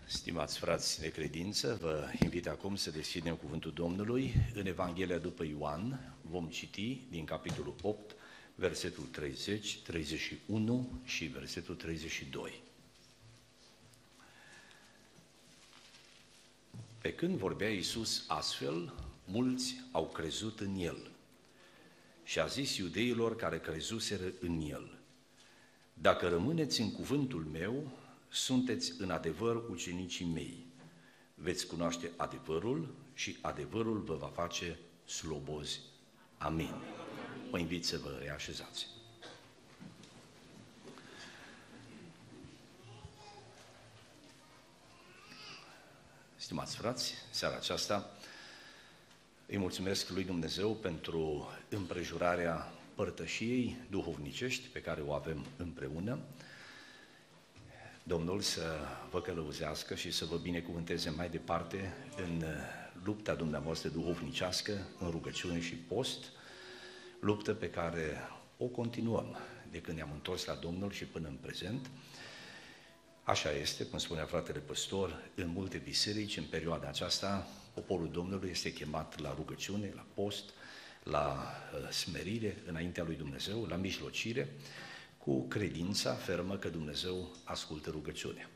Stimați frați de credință, vă invit acum să deschidem Cuvântul Domnului. În Evanghelia după Ioan vom citi din capitolul 8, versetul 30, 31 și versetul 32. Pe când vorbea Iisus astfel, mulți au crezut în El și a zis iudeilor care crezuseră în El: dacă rămâneți în cuvântul meu, sunteți în adevăr ucenicii mei. Veți cunoaște adevărul și adevărul vă va face slobozi. Amin. Vă invit să vă reașezați. Stimați frați, seara aceasta îi mulțumesc lui Dumnezeu pentru împrejurarea părtășiei duhovnicești pe care o avem împreună. Domnul să vă călăuzească și să vă binecuvânteze mai departe în lupta dumneavoastră duhovnicească, în rugăciune și post, luptă pe care o continuăm de când ne-am întors la Domnul și până în prezent. Așa este, cum spunea fratele păstor, în multe biserici, în perioada aceasta, poporul Domnului este chemat la rugăciune, la post, la smerire înaintea lui Dumnezeu, la mijlocire, cu credința fermă că Dumnezeu ascultă rugăciunea.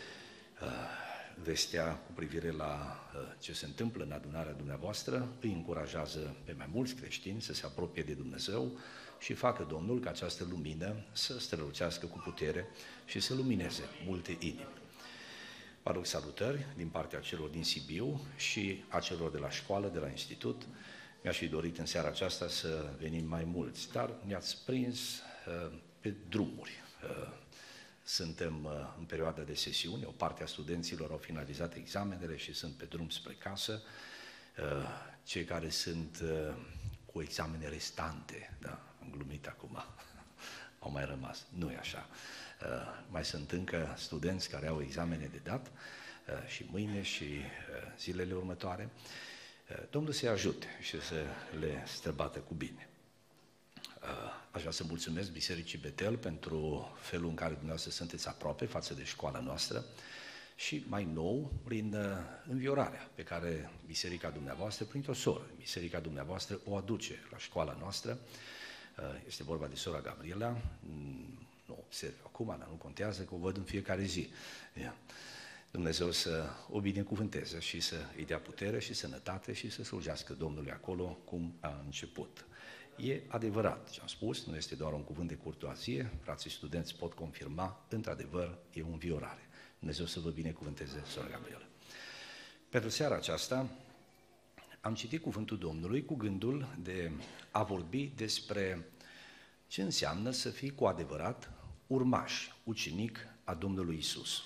Vestea cu privire la ce se întâmplă în adunarea dumneavoastră îi încurajează pe mai mulți creștini să se apropie de Dumnezeu și facă Domnul ca această lumină să strălucească cu putere și să lumineze multe inimi. Vă aduc salutări din partea celor din Sibiu și a celor de la școală, de la institut. Mi-aș fi dorit în seara aceasta să venim mai mulți, dar mi-ați prins pe drumuri. Suntem în perioada de sesiune, o parte a studenților au finalizat examenele și sunt pe drum spre casă. Cei care sunt cu examene restante, da, am glumit acum, au mai rămas, nu e așa. Mai sunt încă studenți care au examene de dat și mâine și zilele următoare. Domnul să-i ajute și să le străbată cu bine. Aș vrea să mulțumesc Bisericii Betel pentru felul în care dumneavoastră sunteți aproape față de școala noastră și mai nou prin înviorarea pe care biserica dumneavoastră, printr-o soră, biserica dumneavoastră o aduce la școala noastră. Este vorba de sora Gabriela, nu observ acum, dar nu contează că o văd în fiecare zi. Dumnezeu să o binecuvânteze și să îi dea putere și sănătate și să slujească Domnului acolo cum a început. E adevărat ce am spus, nu este doar un cuvânt de curtoazie, frații studenți pot confirma, într-adevăr e o înviorare. Dumnezeu să vă binecuvânteze, sora Gabriela. Pentru seara aceasta am citit cuvântul Domnului cu gândul de a vorbi despre ce înseamnă să fii cu adevărat urmaș, ucenic a Domnului Iisus.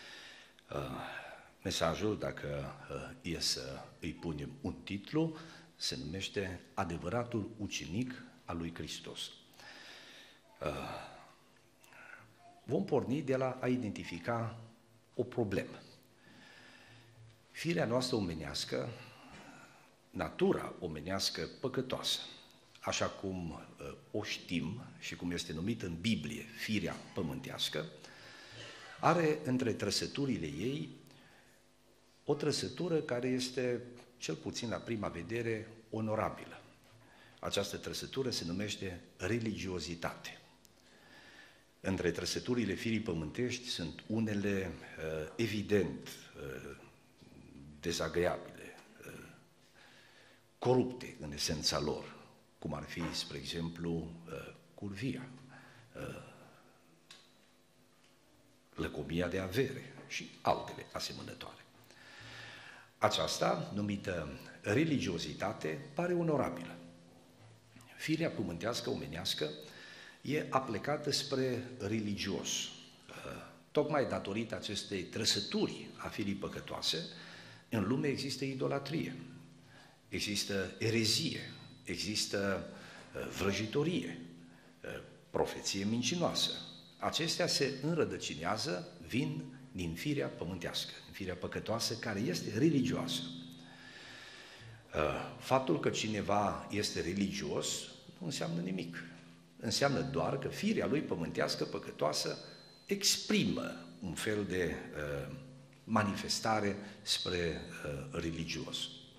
Mesajul, dacă e să îi punem un titlu, se numește Adevăratul ucenic al lui Hristos. Vom porni de la a identifica o problemă. Firea noastră omenească, natura omenească păcătoasă, așa cum o știm și cum este numită în Biblie firea pământească, are între trăsăturile ei o trăsătură care este, cel puțin la prima vedere, onorabilă. Această trăsătură se numește religiozitate. Între trăsăturile firii pământești sunt unele evident dezagreabile, corupte în esența lor, cum ar fi, spre exemplu, curvia, lăcomia de avere și altele asemănătoare. Aceasta, numită religiozitate, pare onorabilă. Firea pământească, omenească, e aplecată spre religios. Tocmai datorită acestei trăsături a firii păcătoase, în lume există idolatrie, există erezie, există vrăjitorie, profeție mincinoasă. Acestea se înrădăcinează, vin din firea pământească, din firea păcătoasă, care este religioasă. Faptul că cineva este religios nu înseamnă nimic. Înseamnă doar că firea lui pământească, păcătoasă, exprimă un fel de manifestare spre religios.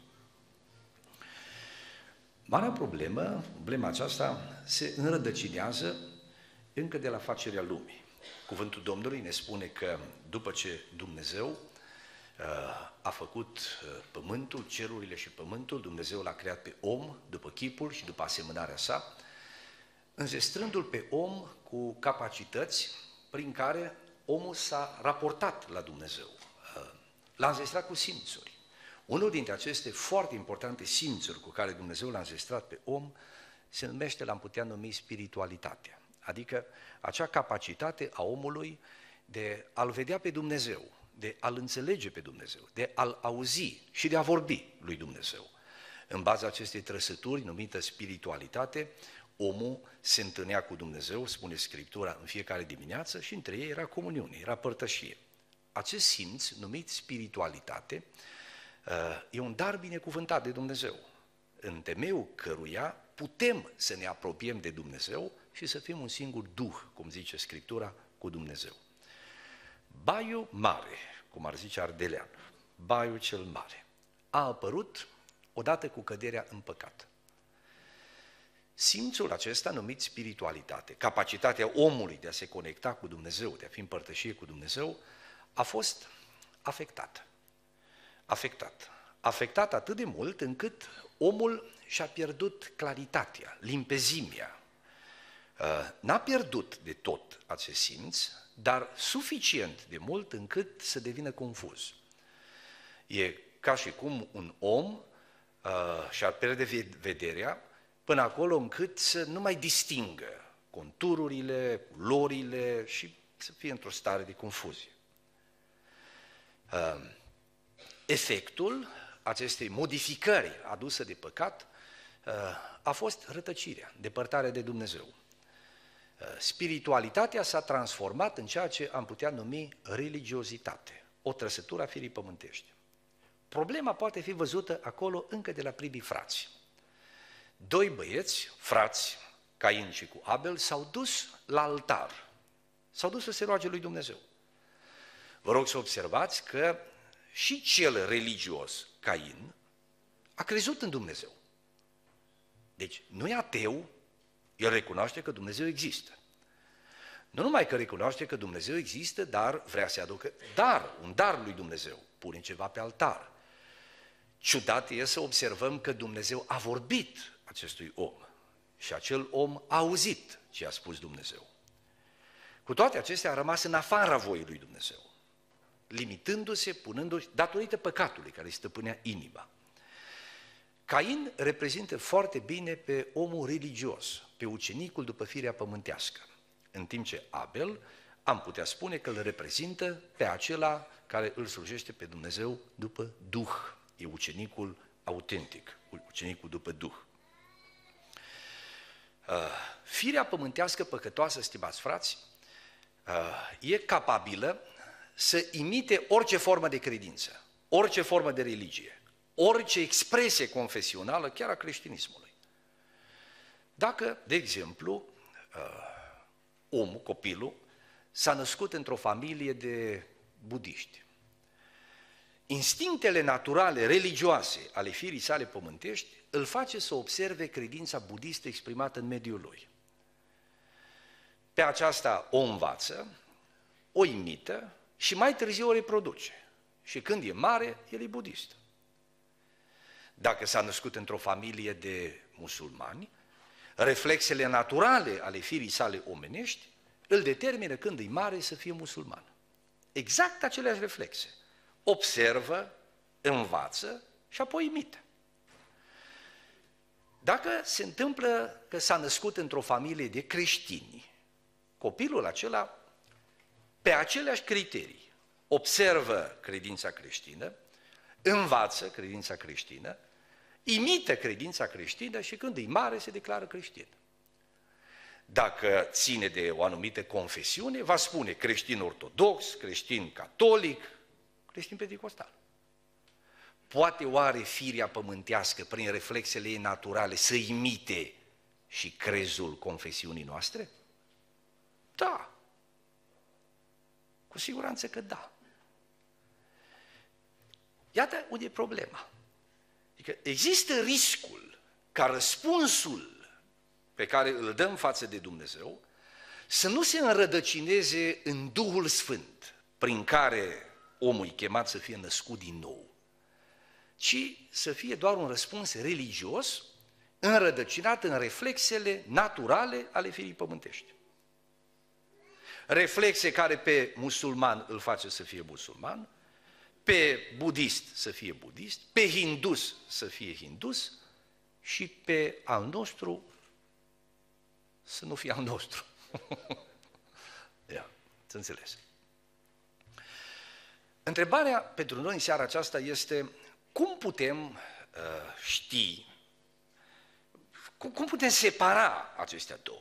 Marea problema aceasta se înrădăcinează încă de la facerea lumii. Cuvântul Domnului ne spune că după ce Dumnezeu a făcut pământul, cerurile și pământul, Dumnezeu l-a creat pe om după chipul și după asemănarea sa, înzestrându-l pe om cu capacități prin care omul s-a raportat la Dumnezeu. L-a înzestrat cu simțuri. Unul dintre aceste foarte importante simțuri cu care Dumnezeu l-a înzestrat pe om se numește, l-am putea numi, spiritualitatea. Adică acea capacitate a omului de a-L vedea pe Dumnezeu, de a-L înțelege pe Dumnezeu, de a-L auzi și de a vorbi lui Dumnezeu. În baza acestei trăsături numită spiritualitate, omul se întâlnea cu Dumnezeu, spune Scriptura, în fiecare dimineață și între ei era comuniune, era părtășie. Acest simț, numit spiritualitate, e un dar binecuvântat de Dumnezeu, în temeiul căruia putem să ne apropiem de Dumnezeu și să fim un singur duh, cum zice Scriptura, cu Dumnezeu. Baiul mare, cum ar zice Ardelean, baiul cel mare, a apărut odată cu căderea în păcat. Simțul acesta, numit spiritualitate, capacitatea omului de a se conecta cu Dumnezeu, de a fi în părtășie cu Dumnezeu, a fost afectat atât de mult încât omul și-a pierdut claritatea, limpezimea. N-a pierdut de tot acest simț, dar suficient de mult încât să devină confuz. E ca și cum un om și-ar pierde vederea până acolo încât să nu mai distingă contururile, culorile și să fie într-o stare de confuzie. Efectul acestei modificări aduse de păcat a fost rătăcirea, depărtarea de Dumnezeu. Spiritualitatea s-a transformat în ceea ce am putea numi religiozitate, o trăsătură a firii pământești. Problema poate fi văzută acolo încă de la primii frați. Doi băieți, frați, Cain și cu Abel, s-au dus la altar, s-au dus să se roage lui Dumnezeu. Vă rog să observați că și cel religios, Cain, a crezut în Dumnezeu. Deci nu e ateu, el recunoaște că Dumnezeu există. Nu numai că recunoaște că Dumnezeu există, dar vrea să aducă un dar lui Dumnezeu, pune ceva pe altar. Ciudat e să observăm că Dumnezeu a vorbit acestui om și acel om a auzit ce a spus Dumnezeu. Cu toate acestea a rămas în afara voii lui Dumnezeu, limitându-se, punându-se, datorită păcatului care îi stăpânea inima. Cain reprezintă foarte bine pe omul religios, pe ucenicul după firea pământească, în timp ce Abel am putea spune că îl reprezintă pe acela care îl slujește pe Dumnezeu după Duh, e ucenicul autentic, ucenicul după Duh. Firea pământească păcătoasă, stimați frați, e capabilă să imite orice formă de credință, orice formă de religie, orice expresie confesională, chiar a creștinismului. Dacă, de exemplu, omul, copilul, s-a născut într-o familie de budiști, instinctele naturale, religioase ale firii sale pământești îl face să observe credința budistă exprimată în mediul lui. Pe aceasta o învață, o imită și mai târziu o reproduce. Și când e mare, el e budist. Dacă s-a născut într-o familie de musulmani, reflexele naturale ale firii sale omenești îl determină când e mare să fie musulman. Exact aceleași reflexe. Observă, învață și apoi imită. Dacă se întâmplă că s-a născut într-o familie de creștini, copilul acela, pe aceleași criterii, observă credința creștină, învață credința creștină, imită credința creștină și când e mare se declară creștin. Dacă ține de o anumită confesiune, va spune creștin ortodox, creștin catolic, creștin pentecostal. Poate oare firea pământească, prin reflexele ei naturale, să imite și crezul confesiunii noastre? Da. Cu siguranță că da. Iată unde e problema. Adică există riscul ca răspunsul pe care îl dăm față de Dumnezeu să nu se înrădăcineze în Duhul Sfânt, prin care omul e chemat să fie născut din nou, ci să fie doar un răspuns religios, înrădăcinat în reflexele naturale ale firii pământești. Reflexe care pe musulman îl face să fie musulman, pe budist să fie budist, pe hindus să fie hindus și pe al nostru să nu fie al nostru. Ia, să înțeles. Întrebarea pentru noi în seara aceasta este cum putem ști, cum putem separa acestea două?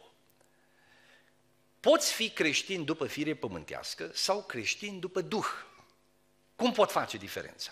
Poți fi creștin după fire pământească sau creștin după Duh. Cum pot face diferența?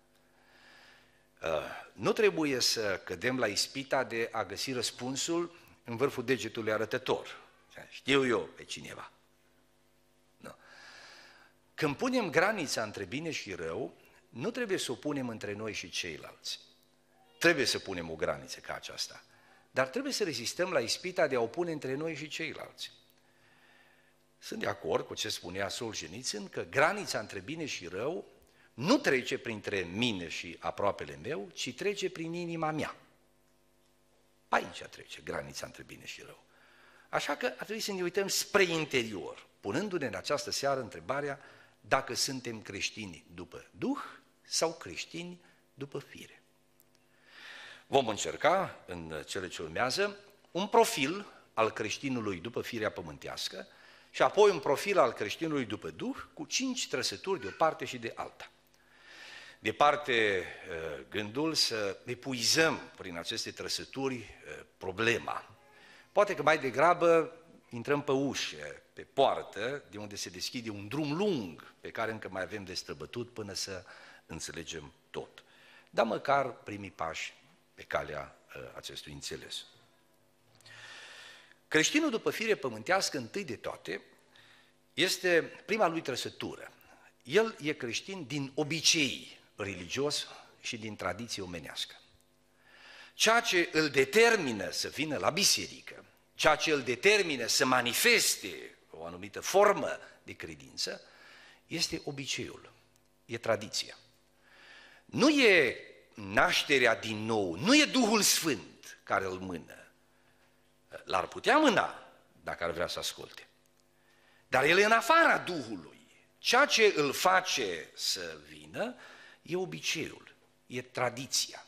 Nu trebuie să cădem la ispita de a găsi răspunsul în vârful degetului arătător. Știu eu pe cineva. Nu. Când punem granița între bine și rău, nu trebuie să o punem între noi și ceilalți. Trebuie să punem o graniță ca aceasta. Dar trebuie să rezistăm la ispita de a o pune între noi și ceilalți. Sunt de acord cu ce spunea Solzhenitsyn că granița între bine și rău nu trece printre mine și aproapele meu, ci trece prin inima mea. Aici trece granița între bine și rău. Așa că ar trebui să ne uităm spre interior, punându-ne în această seară întrebarea dacă suntem creștini după Duh sau creștini după fire. Vom încerca în cele ce urmează un profil al creștinului după firea pământească și apoi un profil al creștinului după Duh cu 5 trăsături de o parte și de alta. Departe gândul să epuizăm prin aceste trăsături problema. Poate că mai degrabă intrăm pe ușă, pe poartă, de unde se deschide un drum lung pe care încă mai avem de străbătut până să înțelegem tot. Dar măcar primii pași pe calea acestui înțeles. Creștinul după fire pământească, întâi de toate, este prima lui trăsătură. El e creștin din obicei religios și din tradiție omenească. Ceea ce îl determină să vină la biserică, ceea ce îl determină să manifeste o anumită formă de credință, este obiceiul, e tradiția. Nu e nașterea din nou, nu e Duhul Sfânt care îl mână. L-ar putea mâna dacă ar vrea să asculte. Dar el e în afara Duhului. Ceea ce îl face să vină e obiceiul, e tradiția.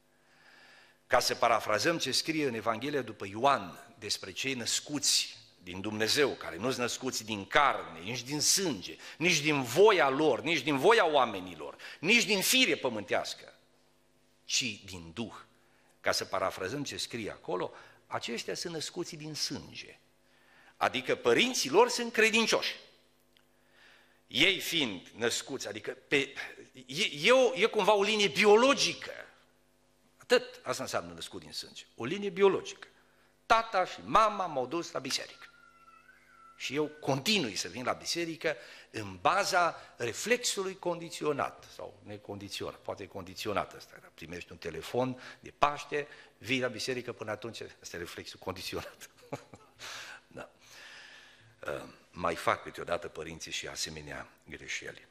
Ca să parafrazăm ce scrie în Evanghelia după Ioan despre cei născuți din Dumnezeu, care nu sunt născuți din carne, nici din sânge, nici din voia lor, nici din voia oamenilor, nici din fire pământească, ci din Duh. Ca să parafrazăm ce scrie acolo, aceștia sunt născuți din sânge, adică părinții lor sunt credincioși. Ei fiind născuți, adică e cumva o linie biologică. Atât, asta înseamnă născut din sânge, o linie biologică. Tata și mama m-au dus la biserică. Și eu continui să vin la biserică în baza reflexului condiționat sau necondiționat, poate e condiționat ăsta, primești un telefon de Paște, vii la biserică până atunci, ăsta e reflexul condiționat. Da. Mai fac câteodată părinții și asemenea greșeli.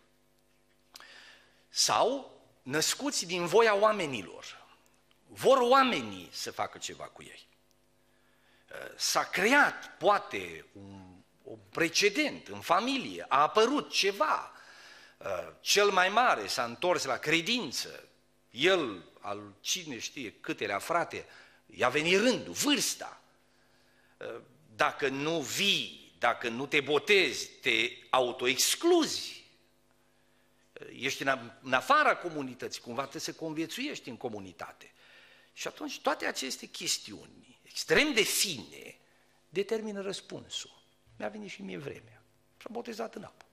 Sau născuți din voia oamenilor. Vor oamenii să facă ceva cu ei. S-a creat, poate, un precedent în familie, a apărut ceva. Cel mai mare s-a întors la credință. El, al cine știe câtelea frate, i-a venit rândul, vârsta. Dacă nu vii, dacă nu te botezi, te autoexcluzi. Ești în afara comunității, cumva trebuie să conviețuiești în comunitate. Și atunci toate aceste chestiuni extrem de fine determină răspunsul. Mi-a venit și mie vremea. S-a botezat în apă.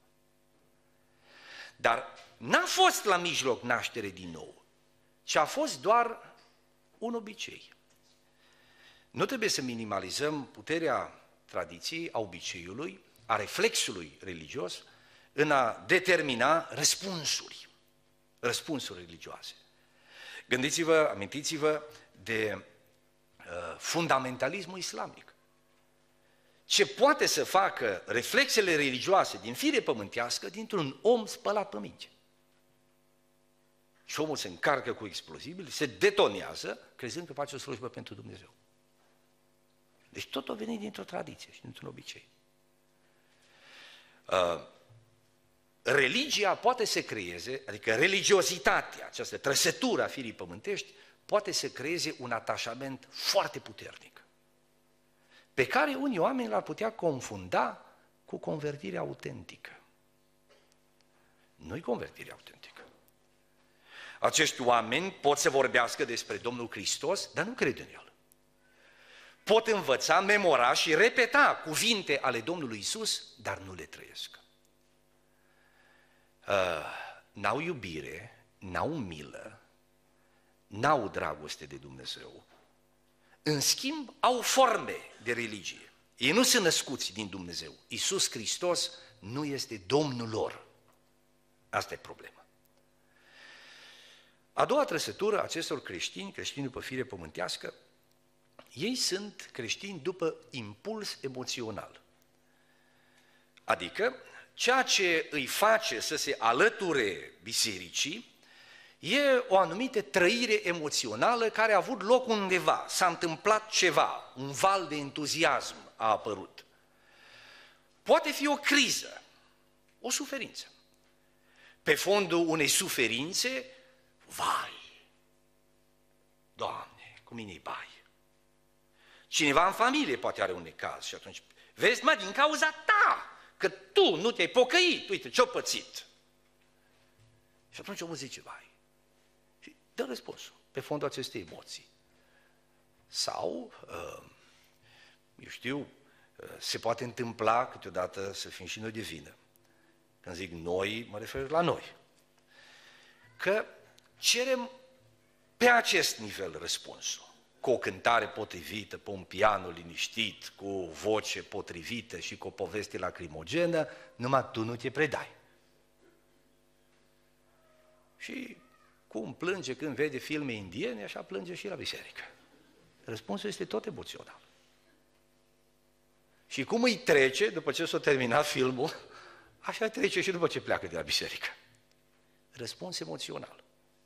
Dar n-a fost la mijloc naștere din nou, ci a fost doar un obicei. Nu trebuie să minimalizăm puterea tradiției, a obiceiului, a reflexului religios în a determina răspunsuri. răspunsuri religioase. Gândiți-vă, amintiți-vă de fundamentalismul islamic. Ce poate să facă reflexele religioase din fire pământească dintr-un om spălat pe minge. Și omul se încarcă cu explozibili, se detonează, crezând că face o slujbă pentru Dumnezeu. Deci tot a venit dintr-o tradiție și dintr-un obicei. Religia poate să creeze, adică religiozitatea, această trăsătură a firii pământești, poate să creeze un atașament foarte puternic, pe care unii oameni l-ar putea confunda cu convertirea autentică. Nu-i convertirea autentică. Acești oameni pot să vorbească despre Domnul Hristos, dar nu cred în El. Pot învăța, memora și repeta cuvinte ale Domnului Isus, dar nu le trăiesc. N-au iubire, n-au milă, n-au dragoste de Dumnezeu. În schimb, au forme de religie. Ei nu sunt născuți din Dumnezeu. Iisus Hristos nu este Domnul lor. Asta e problema. A doua trăsătură a acestor creștini, creștini după fire pământească, ei sunt creștini după impuls emoțional. Adică, ceea ce îi face să se alăture bisericii e o anumită trăire emoțională care a avut loc undeva, s-a întâmplat ceva, un val de entuziasm a apărut. Poate fi o criză, o suferință. Pe fondul unei suferințe, vai, Doamne, cu mine-i bai. Cineva în familie poate are un necaz și atunci, vezi, mă, din cauza ta, că tu nu te-ai pocăit, uite ce-o pățit. Și atunci omul zice, vai, și dă răspunsul pe fondul acestei emoții. Sau, eu știu, se poate întâmpla câteodată să fim și noi de vină. Când zic noi, mă refer la noi. Că cerem pe acest nivel răspunsul. Cu o cântare potrivită, pe un piano liniștit, cu o voce potrivită și cu o poveste lacrimogenă, numai tu nu te predai. Și cum plânge când vede filme indiene, așa plânge și la biserică. Răspunsul este tot emoțional. Și cum îi trece, după ce s-a terminat filmul, așa trece și după ce pleacă de la biserică. Răspuns emoțional.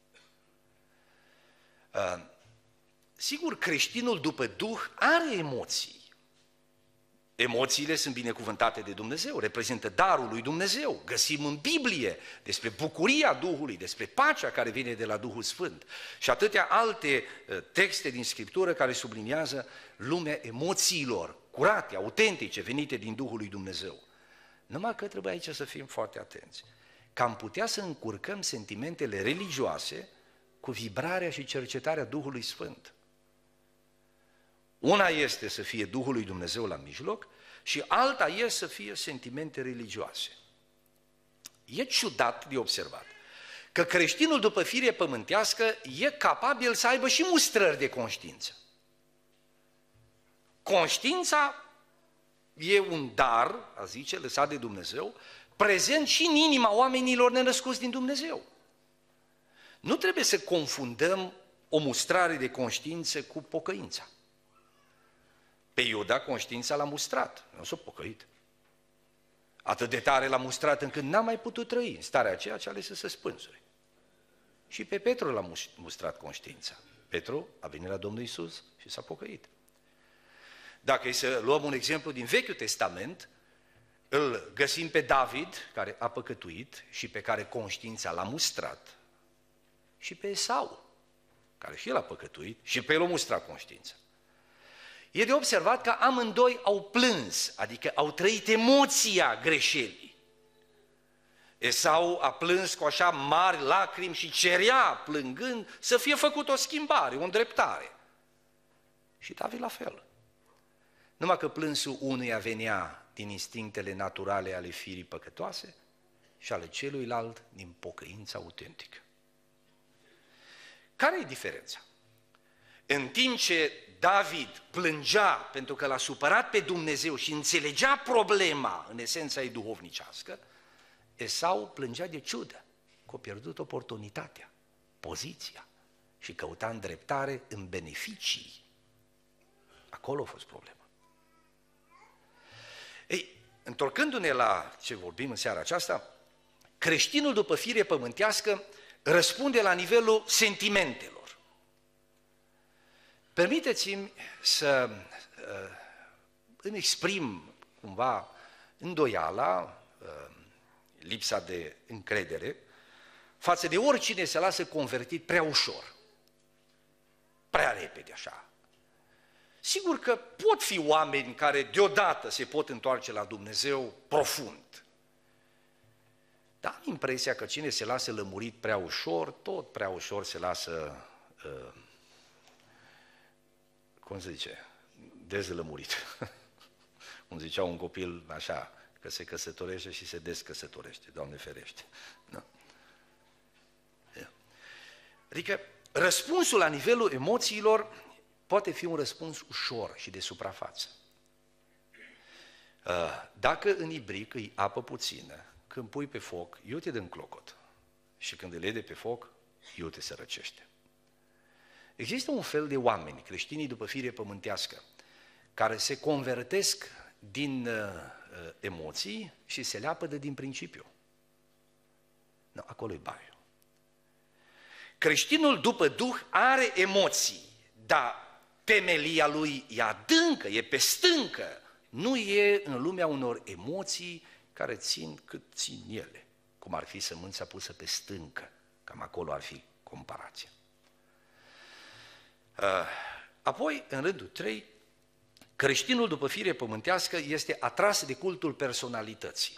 Sigur, creștinul după Duh are emoții. Emoțiile sunt binecuvântate de Dumnezeu, reprezintă darul lui Dumnezeu. Găsim în Biblie despre bucuria Duhului, despre pacea care vine de la Duhul Sfânt și atâtea alte texte din Scriptură care subliniază lumea emoțiilor curate, autentice, venite din Duhul lui Dumnezeu. Numai că trebuie aici să fim foarte atenți, că am putea să încurcăm sentimentele religioase cu vibrarea și cercetarea Duhului Sfânt. Una este să fie Duhul lui Dumnezeu la mijloc și alta este să fie sentimente religioase. E ciudat de observat că creștinul după fire pământească e capabil să aibă și mustrări de conștiință. Conștiința e un dar, a zice, lăsat de Dumnezeu, prezent și în inima oamenilor nenăscuți din Dumnezeu. Nu trebuie să confundăm o mustrare de conștiință cu pocăința. Pe Iuda conștiința l-a mustrat, nu s-a pocăit. Atât de tare l-a mustrat încât n-a mai putut trăi în starea aceea ce a ales să se spânzure. Și pe Petru l-a mustrat conștiința. Petru a venit la Domnul Iisus și s-a pocăit. Dacă e să luăm un exemplu din Vechiul Testament, îl găsim pe David, care a păcătuit și pe care conștiința l-a mustrat, și pe Esau, care și el a păcătuit și pe el a mustrat conștiința. E de observat că amândoi au plâns, adică au trăit emoția greșelii. Esau a plâns cu așa mari lacrimi și cerea, plângând, să fie făcut o schimbare, o îndreptare. Și David la fel. Numai că plânsul unuia venea din instinctele naturale ale firii păcătoase și ale celuilalt din pocăința autentică. Care e diferența? În timp ce David plângea pentru că l-a supărat pe Dumnezeu și înțelegea problema în esența ei duhovnicească, Esau plângea de ciudă, că a pierdut oportunitatea, poziția și căuta îndreptare în beneficii. Acolo a fost problema. Ei, întorcându-ne la ce vorbim în seara aceasta, creștinul după fire pământească răspunde la nivelul sentimentelor. Permiteți-mi să îmi exprim cumva îndoiala, lipsa de încredere, față de oricine se lasă convertit prea ușor, prea repede așa. Sigur că pot fi oameni care deodată se pot întoarce la Dumnezeu profund. Dar am impresia că cine se lasă lămurit prea ușor, tot prea ușor se lasă, cum se zice, dezlămurit. Cum zicea un copil așa, că se căsătorește și se descăsătorește, Doamne ferește. Da. Adică răspunsul la nivelul emoțiilor poate fi un răspuns ușor și de suprafață. Dacă în ibric îi apă puțină, când pui pe foc, iute de în clocot. Și când îl iei de pe foc, iute se răcește. Există un fel de oameni, creștinii după fire pământească, care se convertesc din emoții și se leapădă din principiu. No, acolo-i baiul. Creștinul după Duh are emoții, dar temelia lui e adâncă, e pe stâncă, nu e în lumea unor emoții care țin cât țin ele, cum ar fi sămânța pusă pe stâncă, cam acolo ar fi comparația. Apoi, în rândul 3, creștinul după fire pământească este atras de cultul personalității.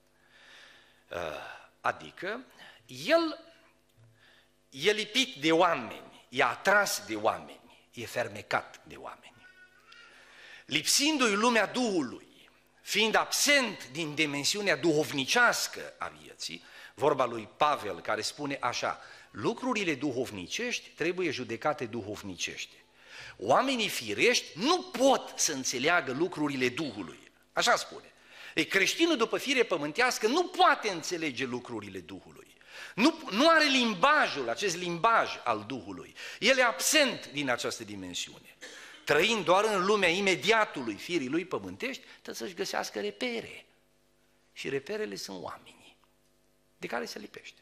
Adică, el e lipit de oameni, e atras de oameni, e fermecat de oameni. Lipsindu-i lumea Duhului, fiind absent din dimensiunea duhovnicească a vieții, vorba lui Pavel care spune așa, lucrurile duhovnicești trebuie judecate duhovnicește. Oamenii firești nu pot să înțeleagă lucrurile Duhului, așa spune. Ei, creștinul după fire pământească nu poate înțelege lucrurile Duhului. Nu are limbajul, acest limbaj al Duhului. El e absent din această dimensiune. Trăind doar în lumea imediatului firii lui pământești, trebuie să-și găsească repere. Și reperele sunt oamenii de care se lipește.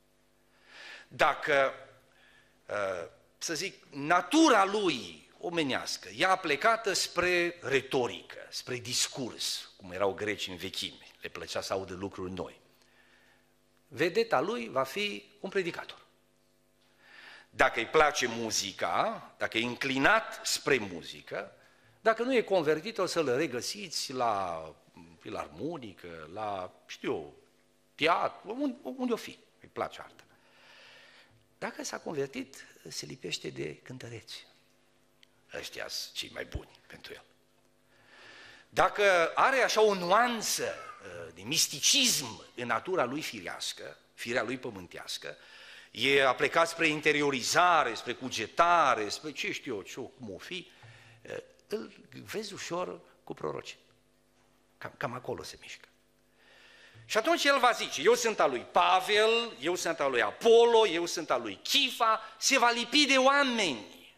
Dacă, să zic, natura lui omenească e aplecată spre retorică, spre discurs, cum erau grecii în vechime, le plăcea să audă lucruri noi, vedeta lui va fi un predicator. Dacă îi place muzica, dacă e înclinat spre muzică, dacă nu e convertit, o să-l regăsiți la filarmonică, la, știu eu, teatru, unde o fi, îi place arta. Dacă s-a convertit, se lipește de cântăreți. Ăștia sunt cei mai buni pentru el. Dacă are așa o nuanță de misticism în natura lui firească, firea lui pământească, e aplecat spre interiorizare, spre cugetare, spre ce știu eu, cum o fi, îl vezi ușor cu proroci. Cam acolo se mișcă. Și atunci el va zice, eu sunt al lui Pavel, eu sunt al lui Apollo, eu sunt al lui Chifa, se va lipi de oameni.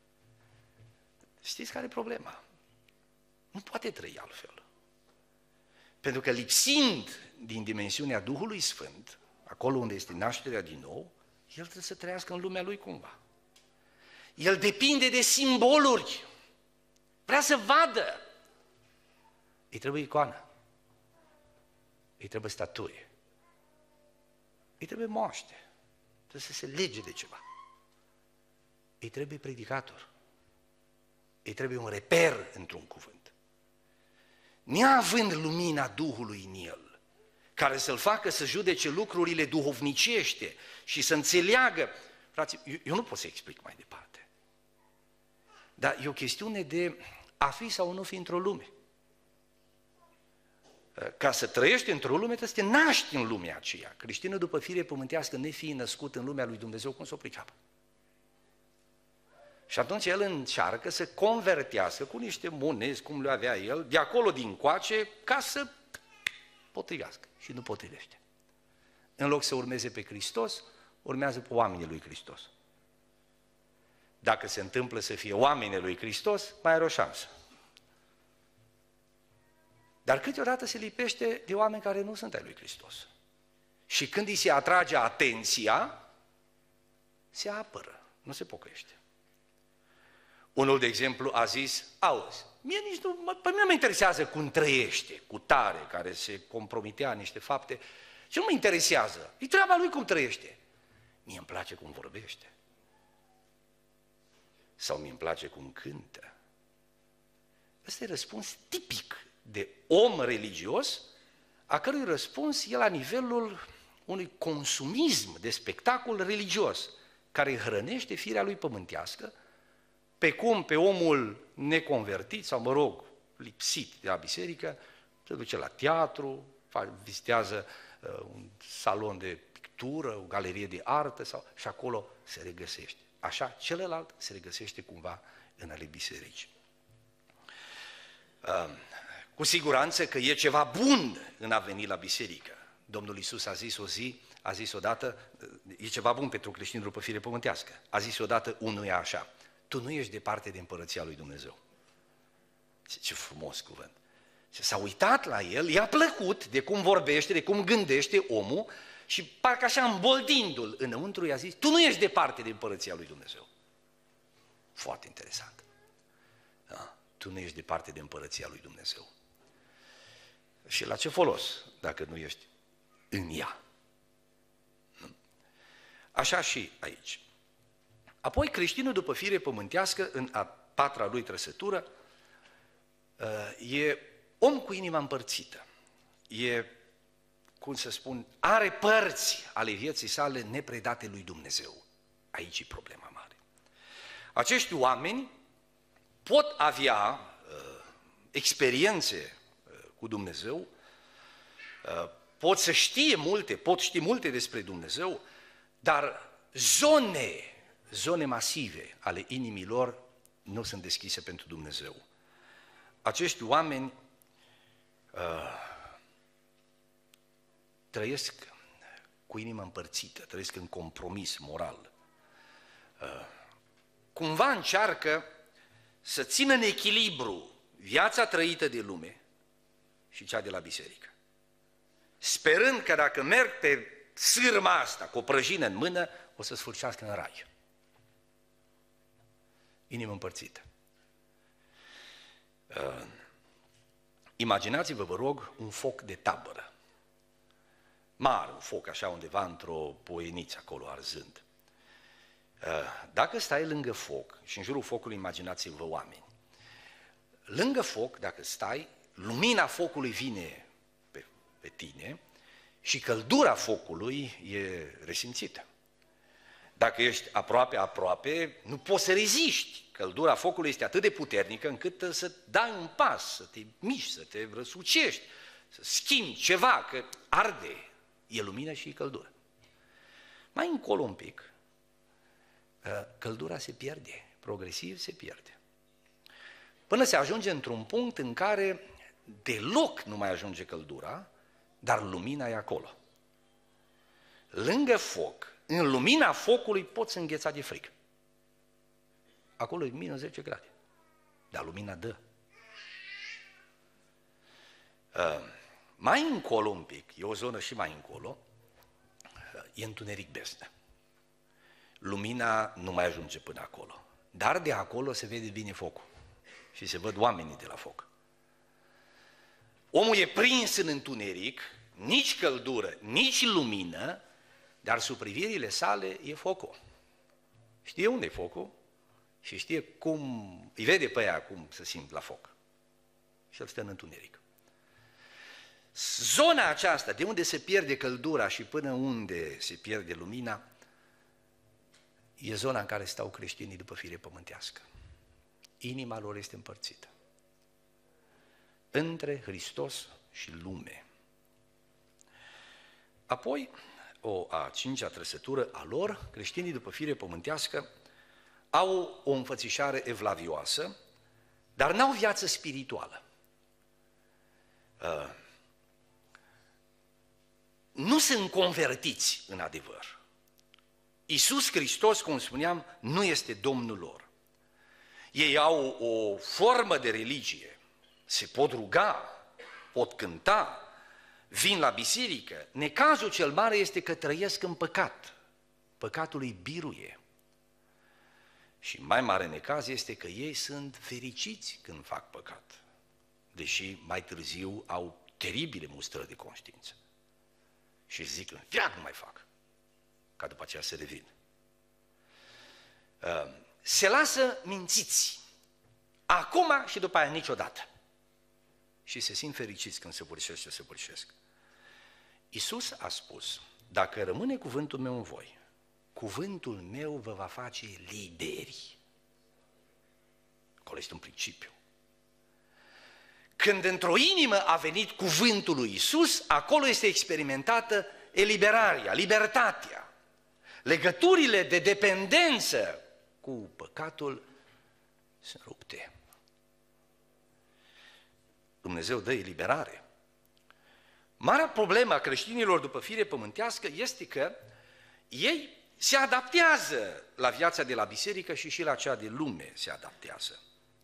Știți care e problema? Nu poate trăi altfel. Pentru că lipsind din dimensiunea Duhului Sfânt, acolo unde este nașterea din nou, el trebuie să trăiască în lumea lui cumva. El depinde de simboluri. Vrea să vadă. Îi trebuie icoană. Îi trebuie statuie. Îi trebuie moaște. Trebuie să se lege de ceva. Îi trebuie predicator. Îi trebuie un reper într-un cuvânt. Neavând lumina Duhului în el, care să-l facă să judece lucrurile duhovnicește și să înțeleagă. Frații, eu nu pot să explic mai departe. Dar e o chestiune de a fi sau nu fi într-o lume. Ca să trăiești într-o lume, trebuie să te naști în lumea aceea. Creștinul după fire pământească, nefiind născut în lumea lui Dumnezeu, cum să o priceapă? Și atunci el încearcă să convertească cu niște monezi, cum le avea el, de acolo din coace, ca să potrivească. Și nu potrivește. În loc să urmeze pe Hristos, urmează pe oamenii lui Hristos. Dacă se întâmplă să fie oamenii lui Hristos, mai are o șansă. Dar câteodată se lipește de oameni care nu sunt ai lui Hristos. Și când îi se atrage atenția, se apără, nu se pocăiește. Unul, de exemplu, a zis, auzi, pe mine nu mă interesează cum trăiește, cu tare, care se compromitea niște fapte, și nu mă interesează, e treaba lui cum trăiește. Mie îmi place cum vorbește. Sau mie îmi place cum cântă. Ăsta e răspuns tipic de om religios, a cărui răspuns e la nivelul unui consumism de spectacol religios, care hrănește firea lui pământească, pe cum pe omul neconvertit, sau mă rog, lipsit de la biserică, se duce la teatru, vizitează un salon de pictură, o galerie de artă, și acolo se regăsește. Așa, celălalt se regăsește cumva în ale bisericii. Cu siguranță că e ceva bun în a veni la biserică. Domnul Iisus a zis odată, e ceva bun pentru creștin după fire pământească. A zis odată unuia așa, tu nu ești departe de împărăția lui Dumnezeu. Ce frumos cuvânt. S-a uitat la el, i-a plăcut de cum vorbește, de cum gândește omul și parcă așa îmboldindu-l înăuntru i-a zis, tu nu ești departe de împărăția lui Dumnezeu. Foarte interesant. Da? Tu nu ești departe de împărăția lui Dumnezeu. Și la ce folos dacă nu ești în ea? Așa și aici. Apoi creștinul după fire pământească, în a patra lui trăsătură, e om cu inima împărțită. E, cum să spun, are părți ale vieții sale nepredate lui Dumnezeu. Aici e problema mare. Acești oameni pot avea experiențe cu Dumnezeu, pot să știe multe, pot ști multe despre Dumnezeu, dar zone masive ale inimilor nu sunt deschise pentru Dumnezeu. Acești oameni trăiesc cu inima împărțită, trăiesc în compromis moral. Cumva încearcă să țină în echilibru viața trăită de lume și cea de la biserică. Sperând că dacă merg pe sârma asta cu o prăjină în mână, o să sfârșească în rai. Inimă împărțită. Imaginați-vă, vă rog, un foc de tabără. Mare, un foc așa undeva într-o poieniță acolo arzând. Dacă stai lângă foc, și în jurul focului imaginați-vă oameni, lângă foc, dacă stai, lumina focului vine pe tine și căldura focului e resimțită. Dacă ești aproape, nu poți să reziști. Căldura focului este atât de puternică încât să dai un pas, să te miști, să te răsucești, să schimbi ceva, că arde. E lumină și e căldură. Mai încolo un pic, căldura se pierde, progresiv se pierde. Până se ajunge într-un punct în care deloc nu mai ajunge căldura, dar lumina e acolo. Lângă foc, în lumina focului poți îngheța de frig. Acolo e minus 10 grade, dar lumina dă. Mai încolo un pic, e o zonă și mai încolo, e întuneric beznă. Lumina nu mai ajunge până acolo, dar de acolo se vede bine focul și se văd oamenii de la foc. Omul e prins în întuneric, nici căldură, nici lumină, dar sub privirile sale e focul. Știe unde e focul și știe cum, îi vede pe aia cum se simt la foc. Și el stă în întuneric. Zona aceasta, de unde se pierde căldura și până unde se pierde lumina, e zona în care stau creștinii după fire pământească. Inima lor este împărțită între Hristos și lume. Apoi, a cincea trăsătură a lor, creștinii după fire pământească au o înfățișare evlavioasă, dar n-au viață spirituală. nu sunt convertiți în adevăr. Iisus Hristos, cum spuneam, nu este Domnul lor. Ei au o formă de religie, se pot ruga, pot cânta, vin la biserică. Necazul cel mare este că trăiesc în păcat. Păcatul îi biruie. Și mai mare necaz este că ei sunt fericiți când fac păcat, deși mai târziu au teribile mustrări de conștiință. Și zic, în viață nu mai fac, ca după aceea să revin. Se lasă mințiți, acum și după aia niciodată. Și se simt fericiți când se săvârșesc ce săvârșesc. Iisus a spus, dacă rămâne cuvântul meu în voi, cuvântul meu vă va face liberi. Acolo este un principiu. Când într-o inimă a venit cuvântul lui Iisus, acolo este experimentată eliberarea, libertatea. Legăturile de dependență cu păcatul sunt rupte. Dumnezeu dă eliberare. Marea problemă a creștinilor după fire pământească este că ei se adaptează la viața de la biserică și la cea de lume se adaptează.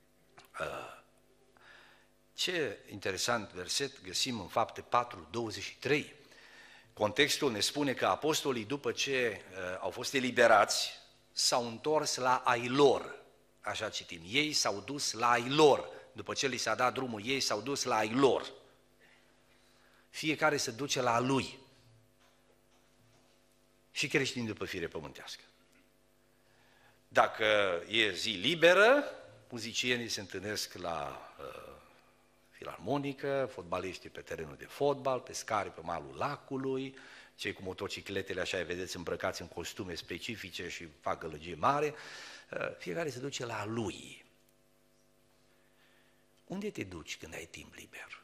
Ce interesant verset găsim în Fapte 4:23. Contextul ne spune că apostolii, după ce au fost eliberați, s-au întors la ai lor. Așa citim, ei s-au dus la ai lor. După ce li s-a dat drumul, ei s-au dus la ai lor. Fiecare se duce la a lui. Și creștini după fire pământească. Dacă e zi liberă, muzicienii se întâlnesc la filarmonică, fotbaliștii pe terenul de fotbal, pescarii pe malul lacului, cei cu motocicletele, așa îi vedeți, îmbrăcați în costume specifice și fac gălăgie mare, fiecare se duce la a lui. Unde te duci când ai timp liber?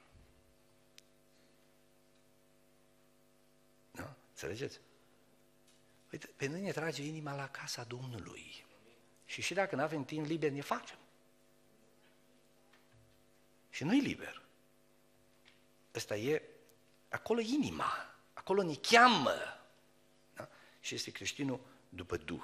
Da? Înțelegeți? Uite, pe noi ne trage inima la casa Domnului. Și dacă nu avem timp liber, ne facem. Și nu-i liber. Ăsta e, acolo inima, acolo ne cheamă. Da? Și este creștinul după Duh.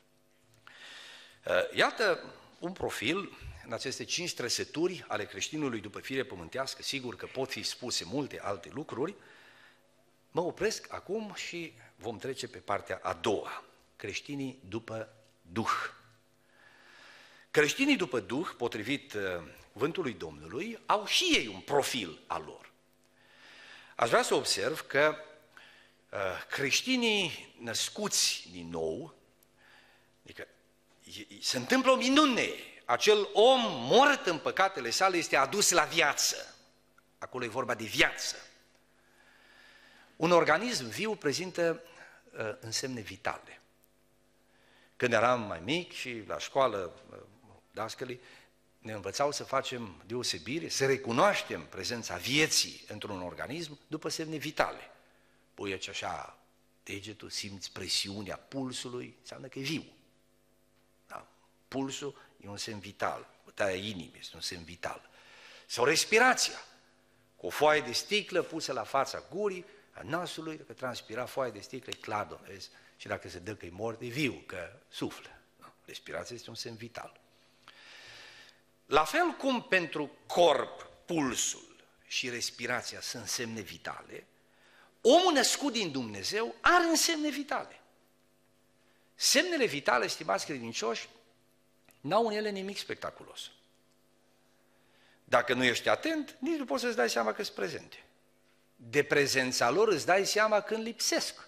Iată un profil în aceste 5 trăsături ale creștinului după fire pământească, sigur că pot fi spuse multe alte lucruri. Mă opresc acum și vom trece pe partea a doua, creștinii după Duh. Creștinii după Duh, potrivit cuvântului Domnului, au și ei un profil al lor. Aș vrea să observ că creștinii născuți din nou, adică se întâmplă o minune, acel om mort în păcatele sale este adus la viață. Acolo e vorba de viață. Un organism viu prezintă însemne vitale. Când eram mai mic și la școală, dascălii ne învățau să facem deosebire, să recunoaștem prezența vieții într-un organism după semne vitale. Pui aici așa degetul, simți presiunea pulsului, înseamnă că e viu. Da? Pulsul e un semn vital, bătaia inimii este un semn vital. Sau respirația, cu o foaie de sticlă pusă la fața gurii, a nasului, dacă transpira foaia de sticlă, e clar, domnule, vezi? Și dacă se dă că e mort, e viu, că suflă. Respirația este un semn vital. La fel cum pentru corp, pulsul și respirația sunt semne vitale, omul născut din Dumnezeu are însemne vitale. Semnele vitale, stimați credincioși, n-au în ele nimic spectaculos. Dacă nu ești atent, nici nu poți să-ți dai seama că sunt prezente. De prezența lor îți dai seama când lipsesc.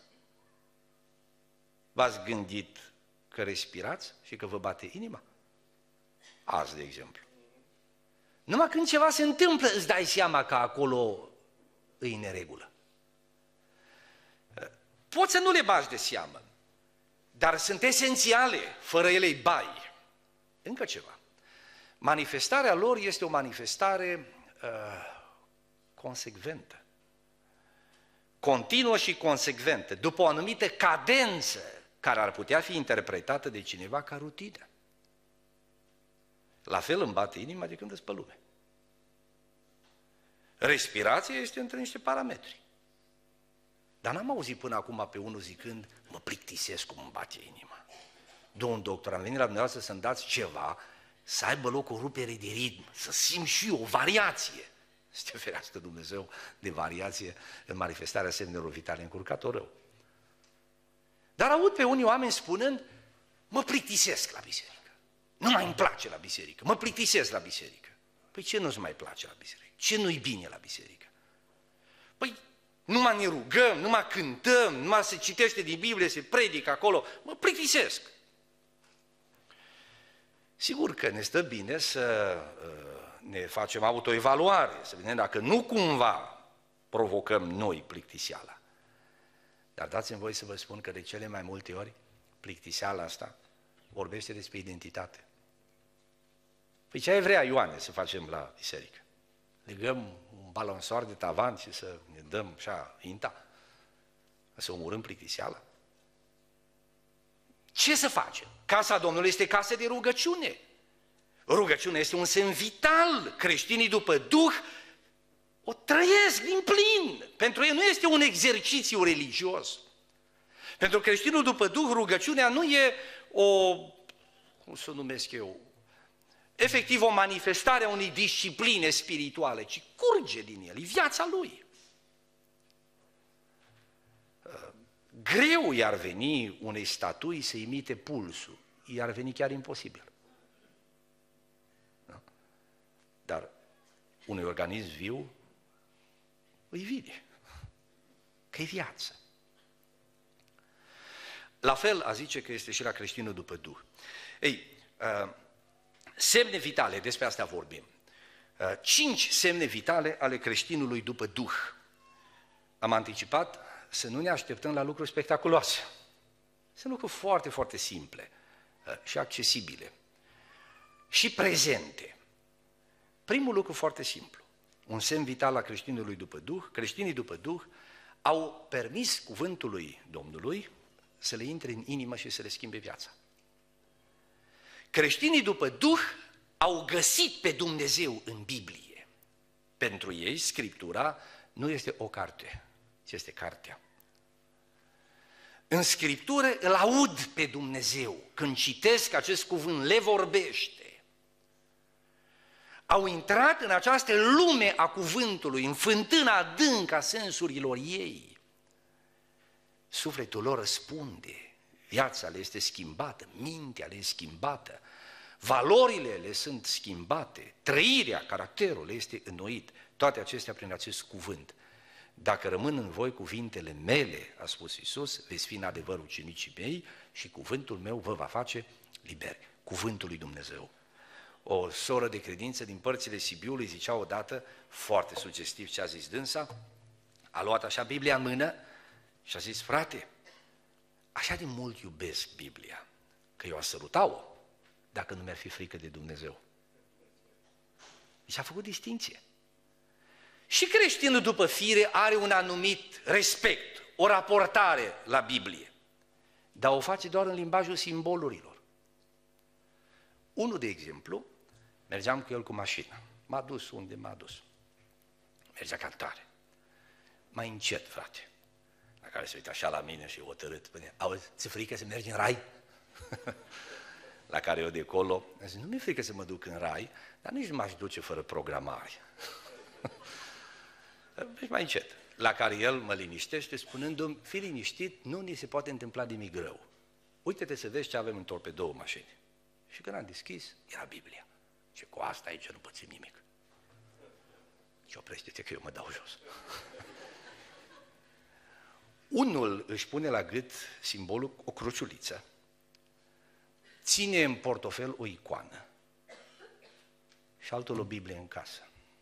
V-ați gândit că respirați și că vă bate inima? Azi, de exemplu. Numai când ceva se întâmplă, îți dai seama că acolo e în neregulă. Poți să nu le bagi de seamă, dar sunt esențiale, fără ele îi bai. Încă ceva. Manifestarea lor este o manifestare consecventă. Continuă și consecventă, după o anumită cadență, care ar putea fi interpretată de cineva ca rutină. La fel îmi bate inima de când îți pe lume. Respirația este între niște parametri. Dar n-am auzit până acum pe unul zicând, mă plictisesc cum îmi bate inima. Domnul doctor, am venit la dumneavoastră să-mi dați ceva, să aibă loc o rupere de ritm, să simt și eu o variație. Să te ferească Dumnezeu de variație în manifestarea semnelor vitale încurcat-o rău. Dar aud pe unii oameni spunând, mă plictisesc la biserică. Nu mai îmi place la biserică, mă plictisesc la biserică. Păi ce nu-ți mai place la biserică? Ce nu-i bine la biserică? Păi numai ne rugăm, numai cântăm, numai se citește din Biblie, se predică acolo, mă plictisesc. Sigur că ne stă bine să ne facem autoevaluare, să vedem dacă nu cumva provocăm noi plictiseala. Dar dați-mi voi să vă spun că de cele mai multe ori plictiseala asta vorbește despre identitate. Păi ce ai vrea, Ioane, să facem la biserică? Legăm un balansoar de tavan și să ne dăm așa inta? Să omorâm plictiseala? Ce să facem? Casa Domnului este casă de rugăciune. Rugăciunea este un semn vital. Creștinii după Duh o trăiesc din plin. Pentru ei nu este un exercițiu religios. Pentru creștinul după Duh, rugăciunea nu e o, cum să o numesc eu, efectiv o manifestare a unei discipline spirituale, ci curge din el, e viața lui. Greu i-ar veni unei statui să imite pulsul, i-ar veni chiar imposibil. Da? Dar unui organism viu îi vine, că e viață. La fel a zice că este și la creștinul după Duh. Ei, semne vitale, despre asta vorbim. 5 semne vitale ale creștinului după Duh. Am anticipat să nu ne așteptăm la lucruri spectaculoase. Sunt lucruri foarte, foarte simple și accesibile și prezente. Primul lucru foarte simplu, un semn vital al creștinului după Duh, creștinii după Duh au permis cuvântului Domnului să le intre în inimă și să le schimbe viața. Creștinii după Duh au găsit pe Dumnezeu în Biblie. Pentru ei, Scriptura nu este o carte, ci este cartea. În Scriptură îl aud pe Dumnezeu. Când citesc acest cuvânt, le vorbește. Au intrat în această lume a cuvântului, în fântâna adâncă a sensurilor ei. Sufletul lor răspunde, viața le este schimbată, mintea le este schimbată, valorile le sunt schimbate, trăirea, caracterul le este înnoit. Toate acestea prin acest cuvânt. Dacă rămân în voi cuvintele mele, a spus Iisus, veți fi în adevăr ucenicii mei și cuvântul meu vă va face liberi. Cuvântul lui Dumnezeu. O soră de credință din părțile Sibiului zicea odată, foarte sugestiv ce a zis dânsa, a luat așa Biblia în mână și a zis, frate, așa de mult iubesc Biblia, că eu aș săruta-o dacă nu mi-ar fi frică de Dumnezeu. Deci a făcut distinție. Și creștinul după fire are un anumit respect, o raportare la Biblie, dar o face doar în limbajul simbolurilor. Unul, de exemplu, mergeam cu el cu mașina, m-a dus unde m-a dus, mergea cam tare, mai încet, frate, la care se uită așa la mine și hotărât, spune, auzi, ți-e frică să mergi în rai? La care eu de acolo, zic, nu mi-e frică să mă duc în rai, dar nici nu m-aș duce fără programare. Deci mai încet. La care el mă liniștește spunându-mi, fii liniștit, nu ni se poate întâmpla nimic rău. Uite-te să vezi ce avem în torpedou mașini. Și când am deschis, era Biblia. Și cu asta aici nu pățim nimic. Și oprește-te că eu mă dau jos. Unul își pune la gât simbolul, o cruciuliță, ține în portofel o icoană și altul o Biblie în casă.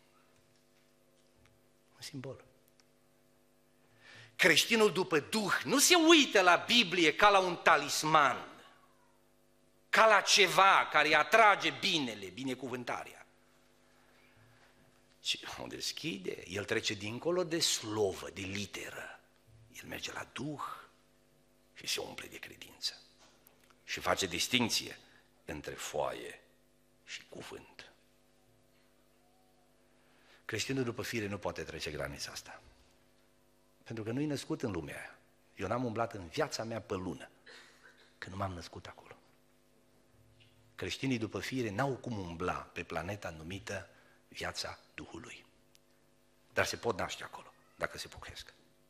Un simbol. Creștinul după Duh nu se uită la Biblie ca la un talisman, ca la ceva care îi atrage binele, binecuvântarea. Și o deschide, el trece dincolo de slovă, de literă. El merge la Duh și se umple de credință. Și face distinție între foaie și cuvânt. Creștinul după fire nu poate trece granița asta. Pentru că nu-i născut în lumea aia. Eu n-am umblat în viața mea pe lună, că nu m-am născut acolo. Creștinii după fire n-au cum umbla pe planeta numită viața Duhului. Dar se pot naște acolo, dacă se pocăiesc.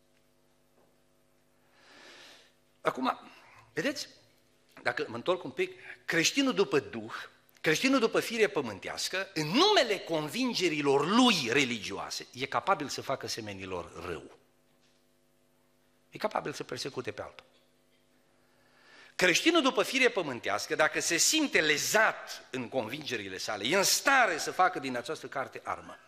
Acum, vedeți, dacă mă întorc un pic, creștinul după Duh, creștinul după fire pământească, în numele convingerilor lui religioase, e capabil să facă semenilor rău. E capabil să persecute pe altul. Creștinul după fire pământească, dacă se simte lezat în convingerile sale, e în stare să facă din această carte armă.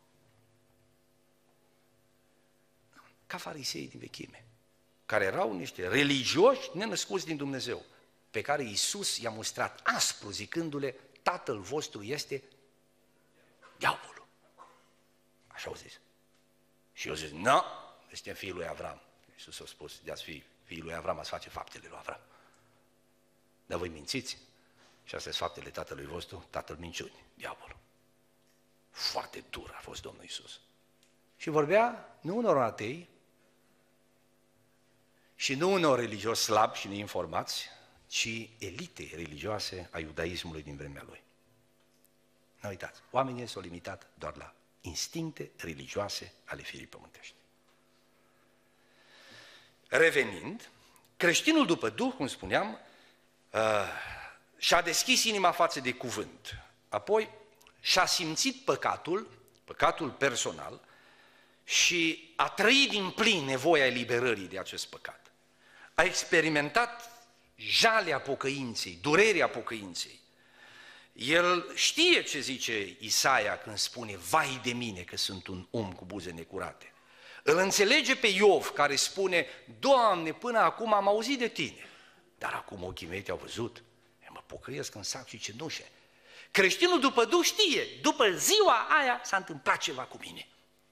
Ca farisei din vechime, care erau niște religioși nenăscuți din Dumnezeu, pe care Iisus i-a mustrat aspru, zicându-le, tatăl vostru este diavolul. Așa au zis. Și eu zic, nu, este fiul lui Avram. Iisus a spus, de-ați fi fiul lui Avram, ați face faptele lui Avram. Dar voi mințiți și astea sunt faptele tatălui vostru, tatăl minciuni, diavolul. Foarte dur a fost Domnul Iisus. Și vorbea nu unor atei și nu unor religioși slabi și neinformați, ci elite religioase a iudaismului din vremea lui. Nu uitați, oamenii s-au limitat doar la instincte religioase ale firii pământești. Revenind, creștinul după Duh, cum spuneam, și-a deschis inima față de cuvânt, apoi și-a simțit păcatul personal și a trăit din plin nevoia eliberării de acest păcat. A experimentat jalea pocăinței, durerea pocăinței. El știe ce zice Isaia când spune, vai de mine că sunt un om cu buze necurate. Îl înțelege pe Iov care spune, Doamne, până acum am auzit de Tine, dar acum ochii mei Te-au văzut, mă pocăiesc în sac și cenușe. Creștinul după Duh știe, după ziua aia s-a întâmplat ceva cu mine.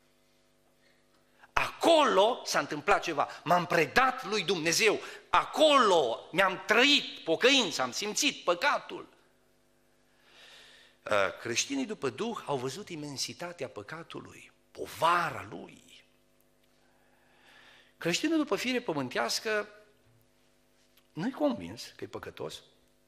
Acolo s-a întâmplat ceva, m-am predat lui Dumnezeu, acolo mi-am trăit pocăința, am simțit păcatul. Creștinii după Duh au văzut imensitatea păcatului, povara lui. Creștinul după fire pământească nu-i convins că e păcătos.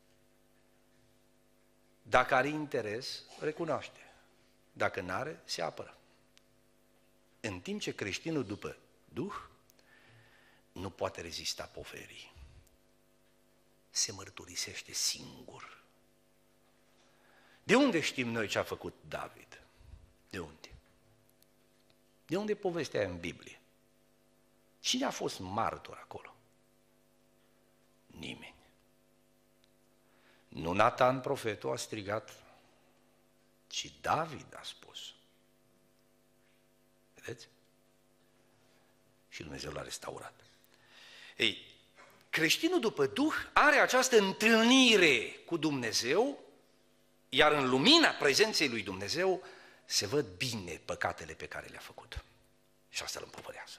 Dacă are interes, recunoaște. Dacă n-are, se apără. În timp ce creștinul după Duh nu poate rezista poverii. Se mărturisește singur. De unde știm noi ce a făcut David? De unde? De unde e povestea aia în Biblie? Cine a fost martor acolo? Nimeni. Nu Natan, profetul, a strigat, ci David a spus. Vedeți? Și Dumnezeu l-a restaurat. Ei, creștinul după Duh are această întâlnire cu Dumnezeu, iar în lumina prezenței lui Dumnezeu se văd bine păcatele pe care le-a făcut. Și asta îl împovărează.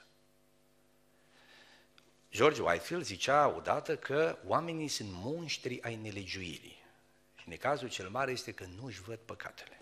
George Whitefield zicea odată că oamenii sunt monștri ai nelegiuirii. Și necazul cel mare este că nu își văd păcatele.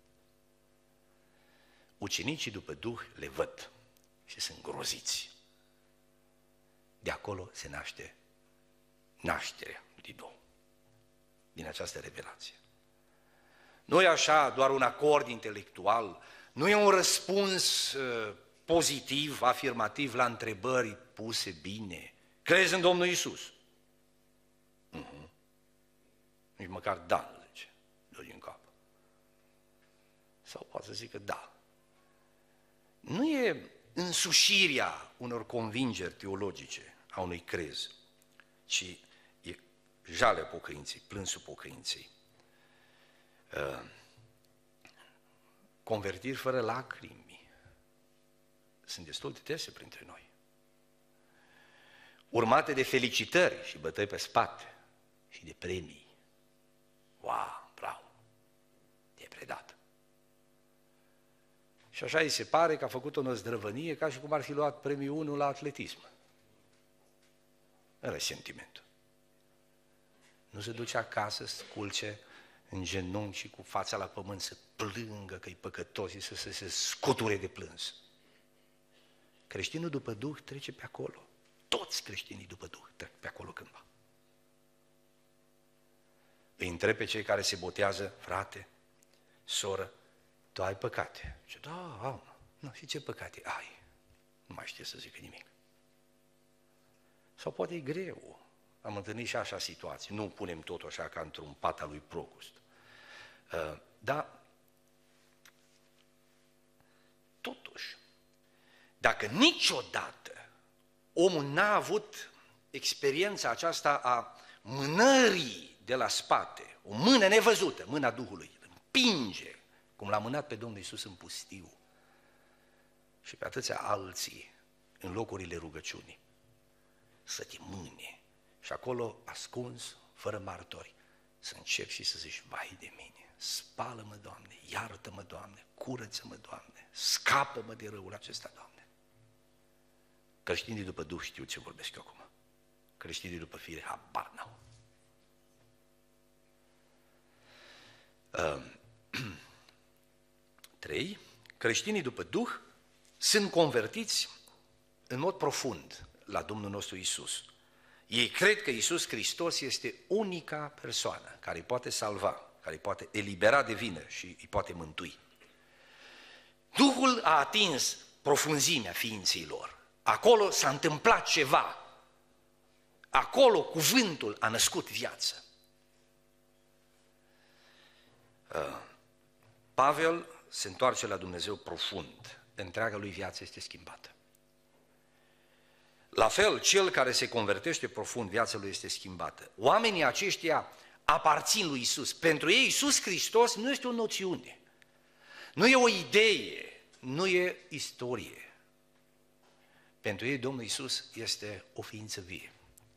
Ucenicii după Duh le văd și sunt groziți. De acolo se naște nașterea din nou, din această revelație. Nu e așa doar un acord intelectual, nu e un răspuns pozitiv, afirmativ la întrebări puse bine. Crezi în Domnul Iisus? Nici măcar da, nu zice, dă din cap. Sau poate să zică da. Nu e însușirea unor convingeri teologice a unui crez, ci e jalea pocăinței, plânsul pocăinței. Convertiri fără lacrimi sunt destul de dese printre noi. Urmate de felicitări și bătăi pe spate și de premii. Wow, bravo, te-ai predat. Și așa îi se pare că a făcut o năzdrăvănie ca și cum ar fi luat premiul 1 la atletism. Ăla e sentimentul. Nu se duce acasă să culce în genunchi și cu fața la pământ să plângă că e păcătos și să se scuture de plâns. Creștinul după Duh trece pe acolo. Toți creștinii după Duh trec pe acolo cândva. Îi întreb pe cei care se botează, frate, soră, tu ai păcate? Și da, am. Nu, și ce păcate ai? Nu mai știe să zică nimic. Sau poate e greu. Am întâlnit și așa situații. Nu punem totul așa ca într-un pat al lui Procust. Dar, totuși, dacă niciodată omul n-a avut experiența aceasta a mânării de la spate, o mână nevăzută, mâna Duhului, împinge, cum l-a mânat pe Domnul Iisus în pustiu și pe atâția alții în locurile rugăciunii, să te mâne și acolo ascuns, fără martori, să începi și să zici, vai de mine, spală-mă, Doamne, iartă-mă, Doamne, curăță-mă, Doamne, scapă-mă de răul acesta, Doamne. Creștinii după Duh știu ce vorbesc eu acum. Creștinii după fire, habar n-au. 3. Creștinii după Duh sunt convertiți în mod profund la Domnul nostru Iisus. Ei cred că Iisus Hristos este unica persoană care îi poate salva, care îi poate elibera de vină și îi poate mântui. Duhul a atins profunzimea ființei lor. Acolo s-a întâmplat ceva. Acolo cuvântul a născut viață. Pavel se întoarce la Dumnezeu profund. Întreaga lui viață este schimbată. La fel, cel care se convertește profund, viața lui este schimbată. Oamenii aceștia aparțin lui Isus. Pentru ei, Iisus Hristos nu este o noțiune, nu e o idee, nu e istorie. Pentru ei, Domnul Iisus este o ființă vie.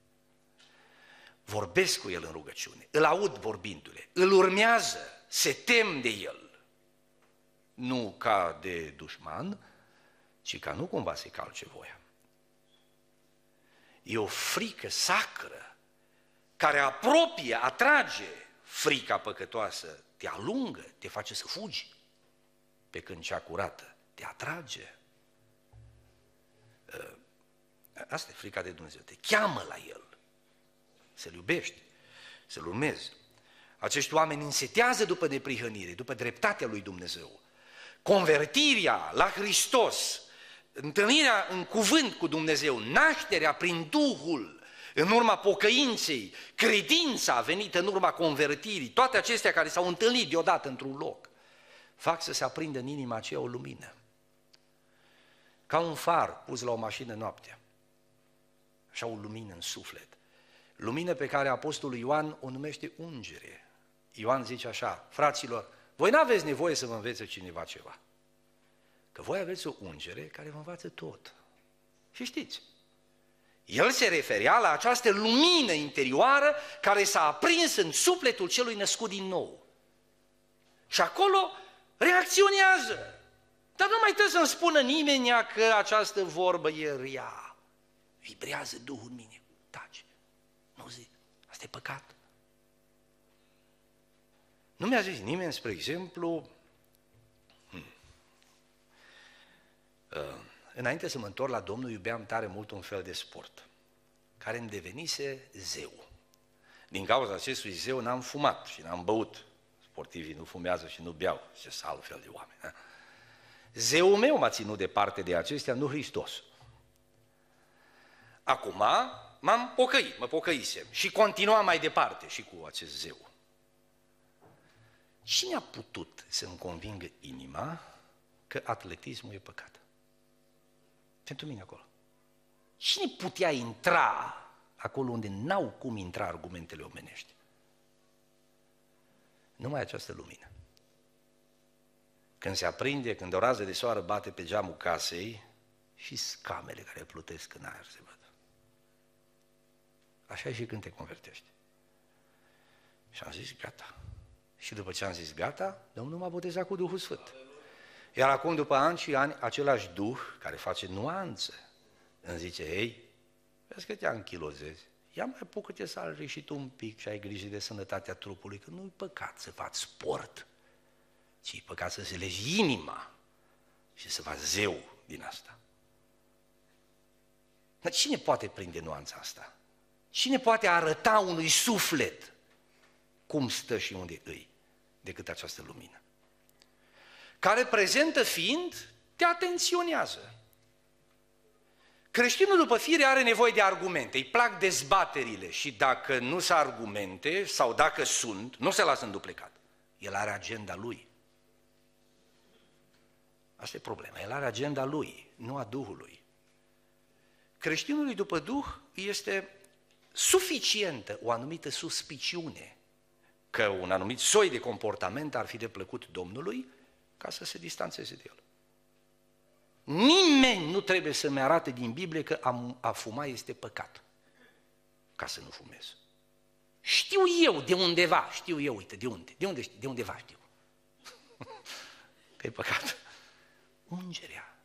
Vorbesc cu El în rugăciune, îl aud vorbindu-le, îl urmează, se tem de El. Nu ca de dușman, ci ca nu cumva să-i calce voia. E o frică sacră care apropie, atrage. Frica păcătoasă te alungă, te face să fugi, pe când cea curată te atrage. Asta e frica de Dumnezeu, te cheamă la El, să-L iubești, să-L urmezi. Acești oameni însetează după neprihănire, după dreptatea lui Dumnezeu. Convertirea la Hristos, întâlnirea în cuvânt cu Dumnezeu, nașterea prin Duhul, în urma pocăinței, credința venită în urma convertirii, toate acestea care s-au întâlnit deodată într-un loc, fac să se aprindă în inima aceea o lumină. Ca un far pus la o mașină noaptea, așa o lumină în suflet. Lumină pe care apostolul Ioan o numește ungere. Ioan zice așa, fraților, voi n-aveți nevoie să vă învețe cineva ceva, că voi aveți o ungere care vă învață tot. Și știți, el se referea la această lumină interioară care s-a aprins în sufletul celui născut din nou. Și acolo reacționează. Dar nu mai trebuie să-mi spună nimeni că această vorbă e rea. Vibrează Duhul în mine. Taci. Nu zic. Asta e păcat. Nu mi-a zis nimeni, spre exemplu, înainte să mă întorc la Domnul, iubeam tare mult un fel de sport, care îmi devenise zeu. Din cauza acestui zeu n-am fumat și n-am băut. Sportivii nu fumează și nu beau, ce altfel de oameni. Ha? Zeul meu m-a ținut departe de acestea, nu Hristos. Acum m-am pocăit, mă pocăisem și continuam mai departe și cu acest zeu. Cine a putut să-mi convingă inima că atletismul e păcat? Pentru mine acolo. Cine putea intra acolo unde n-au cum intra argumentele omenești? Numai această lumină. Când se aprinde, când o rază de soare bate pe geamul casei și scamele care plutesc în aer se văd. Așa e și când te convertești. Și am zis gata. Și după ce am zis gata, Domnul m-a botezat cu Duhul Sfânt. Iar acum, după ani și ani, același Duh care face nuanțe îmi zice, hei, vezi că te anchilozezi, ia mai apucă-te să alergi și tu un pic și ai grijă de sănătatea trupului, că nu-i păcat să faci sport, ci e păcat să-ți legi inima și să faci zeu din asta. Dar cine poate prinde nuanța asta? Cine poate arăta unui suflet cum stă și unde îi, decât această lumină? Care prezentă fiind, te atenționează. Creștinul după fire are nevoie de argumente, îi plac dezbaterile și dacă nu sunt argumente sau dacă sunt, nu se lasă înduplecat. El are agenda lui. Asta e problema, el are agenda lui, nu a Duhului. Creștinului după Duh este suficientă o anumită suspiciune că un anumit soi de comportament ar fi de plăcut Domnului ca să se distanțeze de el. Nimeni nu trebuie să-mi arate din Biblie că a fuma este păcat, ca să nu fumez. Știu eu de undeva, știu eu, uite, de undeva știu că e păcat. Ungerea.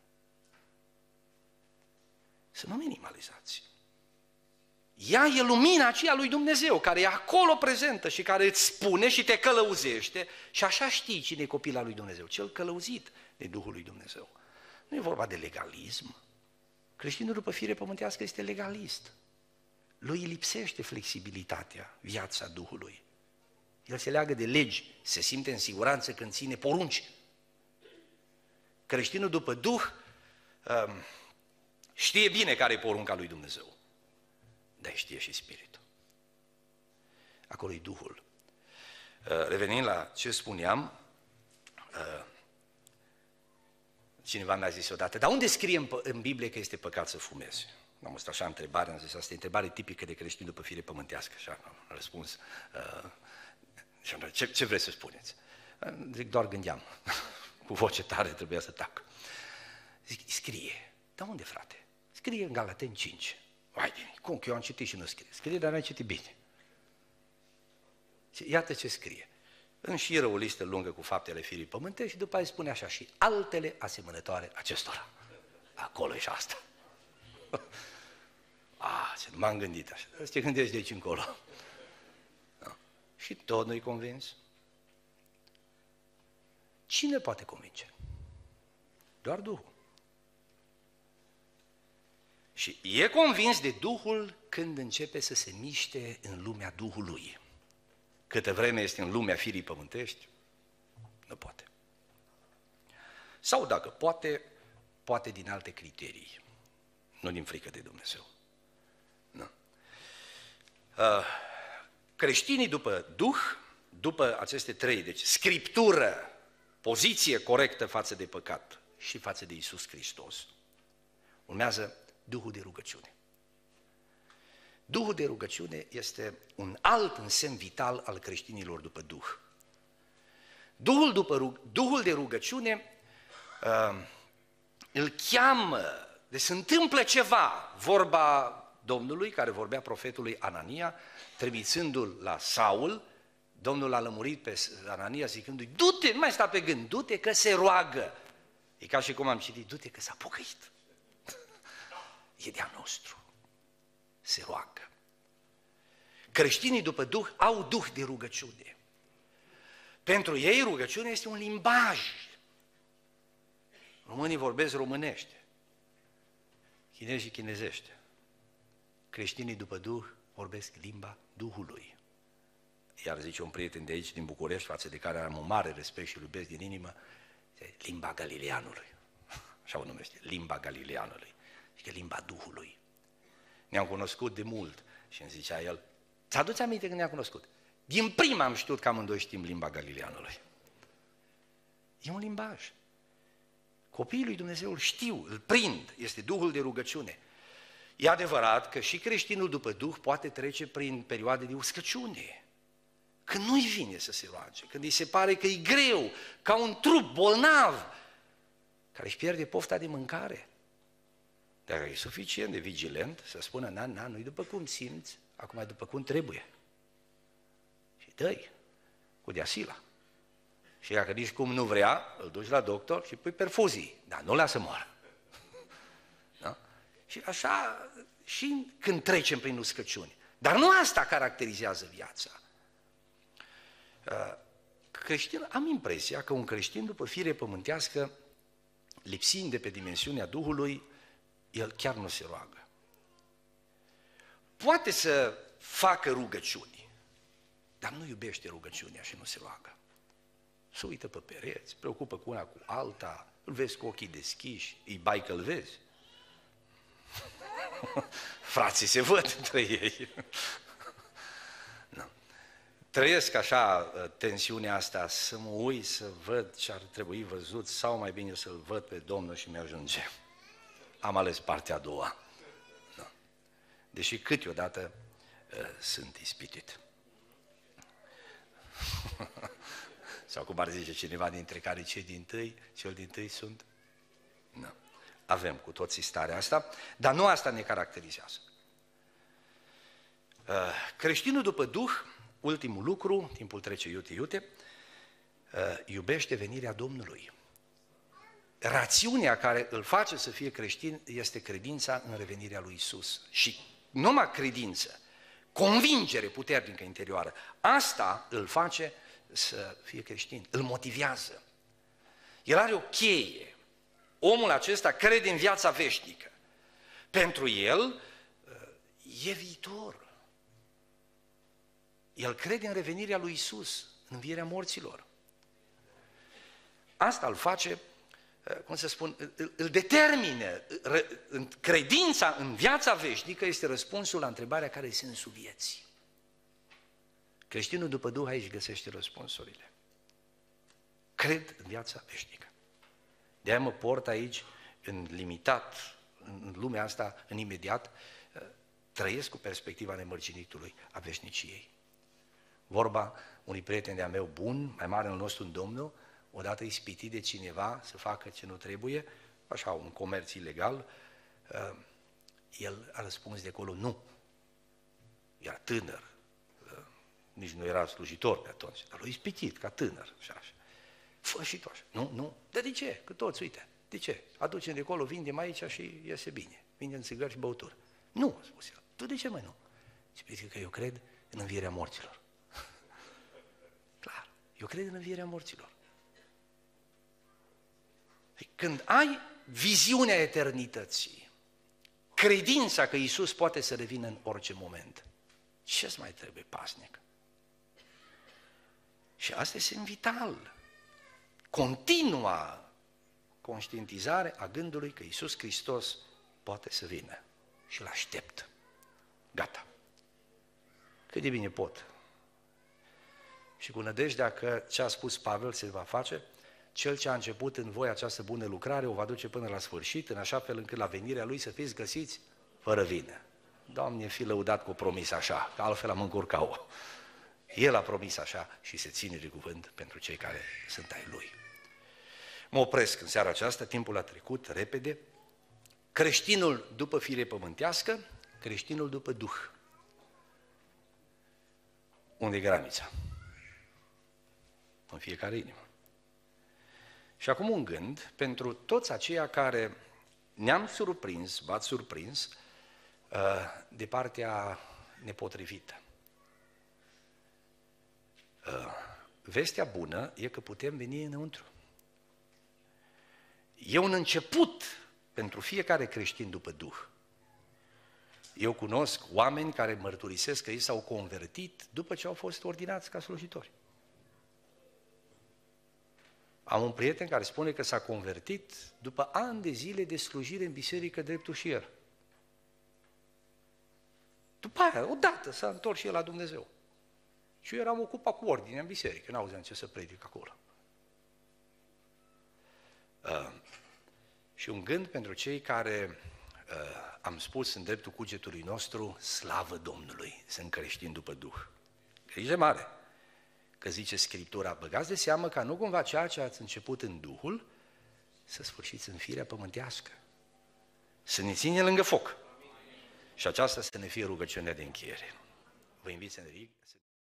Să nu minimalizați. Ea e lumina aceea lui Dumnezeu, care e acolo prezentă și care îți spune și te călăuzește și așa știi cine e copila lui Dumnezeu, cel călăuzit de Duhul lui Dumnezeu. Nu e vorba de legalism. Creștinul după fire pământească este legalist. Lui lipsește flexibilitatea, viața Duhului. El se leagă de legi, se simte în siguranță când ține porunci. Creștinul după Duh știe bine care e porunca lui Dumnezeu, dar știe și Spiritul. Acolo e Duhul. Revenind la ce spuneam, cineva mi-a zis odată, dar unde scrie în Biblie că este păcat să fumezi? Am fost așa întrebare, am zis, asta e întrebare tipică de creștin după fire pământească, așa am răspuns. Ce vreți să spuneți? Zic, doar gândeam, cu voce tare trebuia să tac. Zic, scrie. Dar unde, frate? Scrie în Galateni 5. Cum, că eu am citit și nu scrie. Scrie, dar n-ai citit bine. Iată ce scrie. Înșiră o listă lungă cu faptele firii pământești și după aia spune așa, și altele asemănătoare acestora. Acolo e și asta. Ce nu m-am gândit așa. Să te gândești de aici încolo. Da. Și tot nu-i convins. Cine poate convinge? Doar Duhul. Și e convins de Duhul când începe să se miște în lumea Duhului. Câtă vreme este în lumea firii pământești, nu poate. Sau dacă poate, poate din alte criterii, nu din frică de Dumnezeu. Nu. Creștinii după Duh, după aceste trei, deci Scriptură, poziție corectă față de păcat și față de Iisus Hristos, urmează Duhul de rugăciune. Duhul de rugăciune este un alt însemn vital al creștinilor după Duh. Duhul de rugăciune îl cheamă, deci se întâmplă ceva, vorba Domnului care vorbea profetului Anania, trimițându-l la Saul, Domnul a lămurit pe Anania zicându-i, du-te, nu mai sta pe gând, du-te că se roagă. E ca și cum am citit, du-te că s-a pocăit. E de-a nostru. Se roagă. Creștinii după Duh au Duh de rugăciune. Pentru ei rugăciunea este un limbaj. Românii vorbesc românește, chinezii chinezește. Creștinii după Duh vorbesc limba Duhului. Iar zice un prieten de aici, din București, față de care am un mare respect și îl iubesc din inimă, limba Galileanului. Așa o numește, limba Galileanului. Zice limba Duhului. Ne-am cunoscut de mult și îmi zicea el, ți-aduți aminte când ne-am cunoscut? Din prima am știut că amândoi știm limba Galileanului. E un limbaj. Copiii lui Dumnezeu îl știu, îl prind, este Duhul de rugăciune. E adevărat că și creștinul după Duh poate trece prin perioade de uscăciune. Când nu-i vine să se roage, când îi se pare că e greu, ca un trup bolnav, care își pierde pofta de mâncare. Dar e suficient de vigilent să spună, nu-i după cum simți, acum e după cum trebuie. Și dă-i cu deasila. Și dacă nici cum nu vrea, îl duci la doctor și pui perfuzii, dar nu lasă moară. Da? Și așa, și când trecem prin uscăciuni. Dar nu asta caracterizează viața. Am impresia că un creștin după fire pământească, lipsind de pe dimensiunea Duhului, el chiar nu se roagă. poate să facă rugăciuni, dar nu iubește rugăciunea și nu se roagă. Se uită pe pereți, preocupă cu una cu alta, îl vezi cu ochii deschiși, îi bai că îl vezi. Frații se văd între ei. Trăiesc așa tensiunea asta, să mă uit să văd ce ar trebui văzut sau mai bine să-L văd pe Domnul și mi-ajunge. Am ales partea a doua. Da. Deși câteodată sunt ispitit. Sau cum ar zice cineva dintre care cel din tâi sunt? Nu. Avem cu toții starea asta, dar nu asta ne caracterizează. Creștinul după Duh, ultimul lucru, timpul trece iute, iubește venirea Domnului. Rațiunea care îl face să fie creștin este credința în revenirea lui Iisus. Și numai credință, convingere puternică interioară, asta îl face să fie creștin, îl motivează. El are o cheie. Omul acesta crede în viața veșnică. Pentru el e viitor. El crede în revenirea lui Iisus, în învierea morților. Asta îl face, cum să spun, îl determină. Credința în viața veșnică este răspunsul la întrebarea care e sensul vieții. Creștinul după Duh aici găsește răspunsurile. Cred în viața veșnică. De-aia mă port aici, în limitat, în lumea asta, în imediat, trăiesc cu perspectiva nemărginitului a veșniciei. Vorba unui prieten de-a meu bun, mai mare al nostru în Domnul, odată ispitit de cineva să facă ce nu trebuie, așa, un comerț ilegal, el a răspuns de acolo, nu. Era tânăr, nici nu era slujitor pe atunci, dar l-a ispitit ca tânăr, așa. Fă și tu așa. Nu. Dar de ce? Că toți, uite, de ce? Aducem de acolo, vindem aici și iese bine. Vindem țigări și băuturi. Nu, a spus el. Tu de ce mai nu? Zice că eu cred în învierea morților. Clar, eu cred în învierea morților. Când ai viziunea eternității, credința că Iisus poate să revină în orice moment, ce-ți mai trebuie pasnic? Și asta este vital. Continua conștientizare a gândului că Iisus Hristos poate să vină și îl aștept. Gata. Cât de bine pot. Și cu nădejdea că ce a spus Pavel se va face, cel ce a început în voi această bună lucrare o va duce până la sfârșit, în așa fel încât la venirea Lui să fiți găsiți fără vină. Doamne, fi lăudat cu promis așa, că altfel am încurcat-o. El a promis așa și se ține de cuvânt pentru cei care sunt ai Lui. Mă opresc în seara aceasta, timpul a trecut repede. Creștinul după fire pământească, creștinul după Duh. Unde e granița? În fiecare inimă. Și acum un gând pentru toți aceia care ne-am surprins, v-ați surprins, de partea nepotrivită. Vestea bună e că putem veni înăuntru. E un început pentru fiecare creștin după Duh. Eu cunosc oameni care mărturisesc că ei s-au convertit după ce au fost ordinați ca slujitori. Am un prieten care spune că s-a convertit după ani de zile de slujire în biserică drept ușier. După aia, odată s-a întors și el la Dumnezeu. Și eu eram ocupat cu ordine în biserică, n-auzeam ce să predic acolo. Și un gând pentru cei care am spus în dreptul cugetului nostru, slavă Domnului, sunt creștini după Duh. Grijă mare, că zice Scriptura, băgați de seamă ca nu cumva ceea ce ați început în Duhul, să sfârșiți în firea pământească. Să ne ține lângă foc. Și aceasta să ne fie rugăciunea de încheiere. Vă invit să ne